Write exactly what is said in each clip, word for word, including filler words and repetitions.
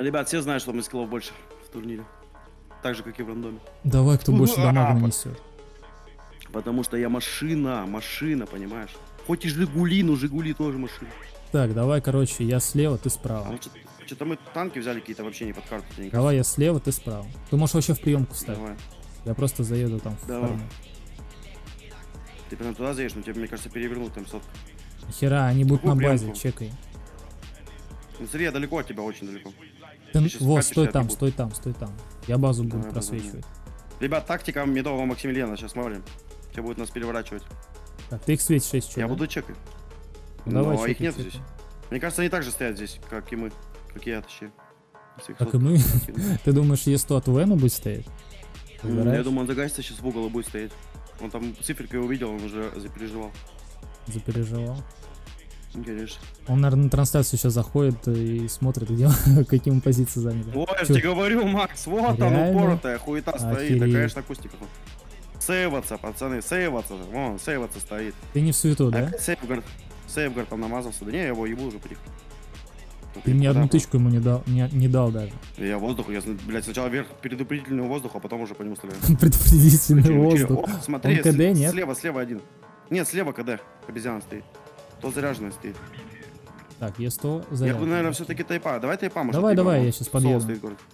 Ребят, все знают, что у меня скиллов больше в турнире. Так же, как и в рандоме. Давай, кто больше дамага нанесет. Потому что я машина, машина, понимаешь? Хоть и Жигули, но Жигули тоже машина. Так, давай, короче, я слева, ты справа. А что-то мы танки взяли какие-то вообще не под карту. Давай, я слева, ты справа. Ты можешь вообще в приемку встать. Давай. Я просто заеду там в Давай. форму. Ты прям туда заедешь, но тебе, мне кажется, перевернут там сотку. Хера, они будут Какую на базе, приемку? чекай. Ну смотри, я далеко от тебя, очень далеко. Ты, Ты щас вот, скатишься, стой а там, ты стой там, стой там. Я базу буду Давай, просвечивать. Ребят, тактика медового Максимилиана, сейчас смотрим. Тебя будет нас переворачивать. Так, ты их свет шесть, что, Я да? буду чекать. Ну, Но давай, их чекай, нет чекай. здесь. Мне кажется, они также стоят здесь, как и мы. Как и я, точнее. Если их Как и сотку мы? закинуть. Ты думаешь, е сто от УН будет стоять? М, Я Выбираешь? думаю, он загасится сейчас в угол и будет стоять. Он там циферкой увидел, он уже запереживал. Запереживал. Ну, конечно. Он, наверное, на трансляцию сейчас заходит и смотрит, где какие мы позиции заняли. Ой, я же Чё? тебе говорю, Макс, вот Реально? он упоротая, хуета стоит. Охереть. Да, конечно, кустиков. Сейваться, пацаны, сейваться. Вон, сейваться стоит. Ты не в свету, да? Опять сейвгард. Сейвгард там намазался. Да не, я его ебу уже потихо. Ты мне одну Куда? тычку ему не дал, не, не дал даже. Я воздух, я, блядь, сначала вверх предупредительный воздух, а потом уже по нему стреляю. Предупредительный Учили, учили. воздух. О, смотри, Он КД, с- нет? слева, слева один. Нет, слева КД. Обезьяна стоит. То заряженная стоит. Так, е сто Я заряд. бы, наверное, все-таки тайпа. Давай тайпа, может. Давай, тайпа, давай, вон. я щас Соло подъеду. стоит город.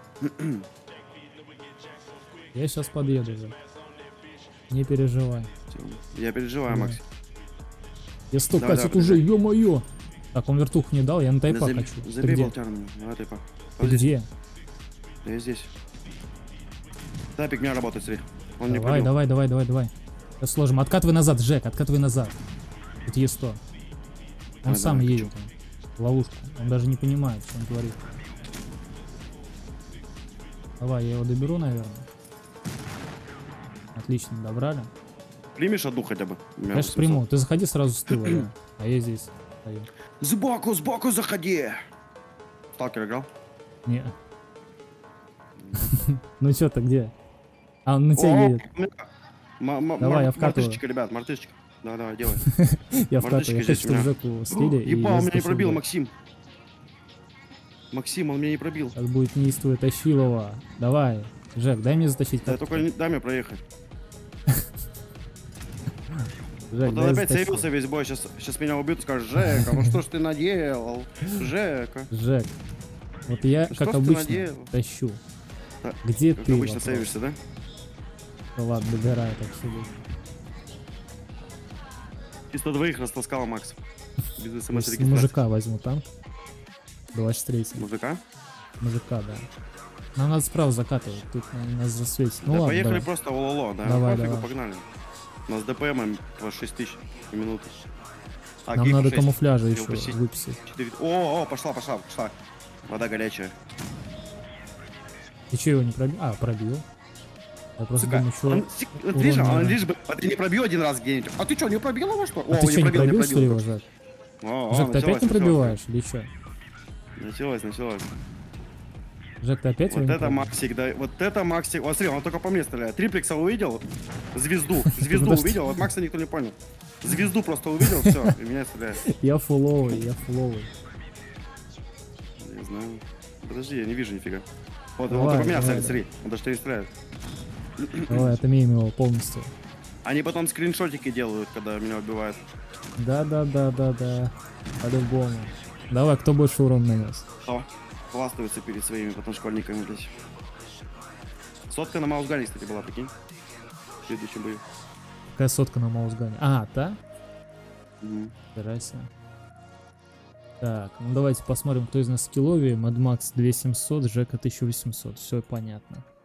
Я сейчас подъеду уже. Не переживай. Я переживаю, Да. Макс. е сто Давай, катит давай, уже, ё-моё. Так, он вертуху не дал, я на тайпа Забей- хочу. Ты Забей где? болтяру мне. Давай тайпа. Ты где? Да я здесь. Тапик меня работает, смотри. Он не Давай, пробил. давай, давай, давай, давай. Сейчас сложим. Откатывай назад, Жек, откатывай назад. Тут е сто. Он Давай, сам давай, едет. В ловушку. Он даже не понимает, что он творит. Давай, я его доберу, наверное. Отлично, добрали. Примешь одну хотя бы? Меня Конечно, восемьсот. приму. Ты заходи сразу с тыла, да. А я здесь стою. Сбоку, сбоку заходи! Сталкер играл? Не. Ну чё ты где? А, он на тебя О, едет. м- м- Давай, я мар- вкатываю. Мартышечка, ребят, мартышечка. Давай, давай, делай. Я Мартышечка вкатываю. Я хочу, здесь у чтобы меня. Жеку слили. и Ебал, я он меня не спасибо. пробил, Максим. Максим, он меня не пробил. Сейчас будет неистовый Тащилова. Давай. Жек, дай мне затащить Да, катку. только не- дай мне проехать. Жек, Вот он дай опять затащить. сейвился весь бой, сейчас, сейчас меня убьют и скажут: Жека, ну что ж ты наделал? Жека. Жек. Вот я, Ну что как ж ты обычно, наделал? тащу. Да, Где Как ты? обычно вопрос? сейвишься, да? Да ладно, добирай так сюда. Чисто двоих растаскал Макс. Без Сейчас смс-регистрации. мужика возьму танк. двадцать три. Мужика? Мужика, да. Нам надо справа закатывать, тут на- нас засветит. Ну Да ладно, поехали давай. просто ололо, да? Давай, Пофигу, давай. погнали. У нас ДПМ по шесть тысяч в минуту. А, Нам гейку надо шесть. камуфляжа Его еще почти выписать. четыре. О, о, пошла, пошла, пошла. Вода горячая. Ты че его не пробил? А, пробил. Я просто Сука, думаю, что... он, си- вот видишь, урон, он наверное. лишь бы... А ты не пробил один раз где-нибудь? А ты что, не пробил его, что? А ты что, не пробил, что ли, его, Жек? О, о, Жек, ты началось, опять не началось. пробиваешь или что? Началось, началось. Жек, ты опять его Вот не это пробил? Максик, да, вот это Максик. Вот смотри, он только по мне стреляет. Триплекса увидел, звезду, звезду Подожди. увидел, вот Макса никто не понял. Звезду просто увидел, все, и меня стреляет. Я фуловый, я фуловый. Не знаю. Подожди, я не вижу нифига. Вот, Давай, он только меня давай, целит, смотри, он даже не стреляет. Давай, отымеем его полностью. Они потом скриншотики делают, когда меня убивают. Да-да-да-да-да. По-любому. Давай, кто больше урон нанес? Что? Хвастаются перед своими потом школьниками, блядь. Сотка на Маусгане, кстати, была, прикинь. В следующем бою. Какая сотка на маусгане? А, та? Мгм. Старайся. Так, ну давайте посмотрим, кто из нас скилловее. Мad Max две тысячи семьсот, Жека тысяча восемьсот. Все понятно.